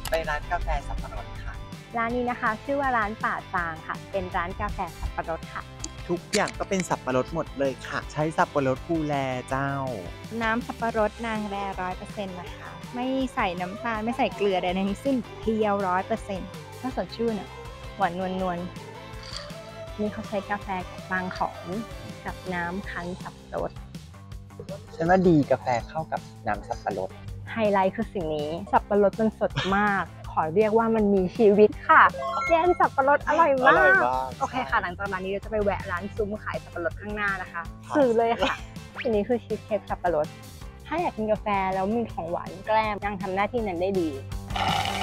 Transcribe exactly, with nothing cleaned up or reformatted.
ไปร้านกาแฟสับปะรดค่ะร้านนี้นะคะชื่อว่าร้านป่าซางค่ะเป็นร้านกาแฟสับปะรดค่ะทุกอย่างก็เป็นสับปะรดหมดเลยค่ะใช้สับปะรดภูแลเจ้าน้ำสับปะรดนางแรร้อยเปอร์เซ็นต์นะคะไม่ใส่น้ำตาลไม่ใส่เกลือใดๆทั้งสิ้นเพียวร้อยเปอร์เซ็นต์ถ้าสดชื่นอ่ะหวานนวลนวลนี่เขาใช้กาแฟกับบางของกับน้ำคั้นสับปะรดฉันว่าดีกาแฟเข้ากับน้ำสับปะรดไฮไลท์คือสิ่งนี้สับปะรดมันสดมากขอเรียกว่ามันมีชีวิตค่ะแกงสับปะรดอร่อยมากโอเคค่ะหลังจากร้านนี้เราจะไปแวะร้านซุ้มขายสับปะรดข้างหน้านะคะซื้อเลยค่ะทีนี้คือชีสเค้กสับปะรดถ้าอยากกินกาแฟแล้วมีของหวานแกล้มยังทำหน้าที่นั้นได้ดี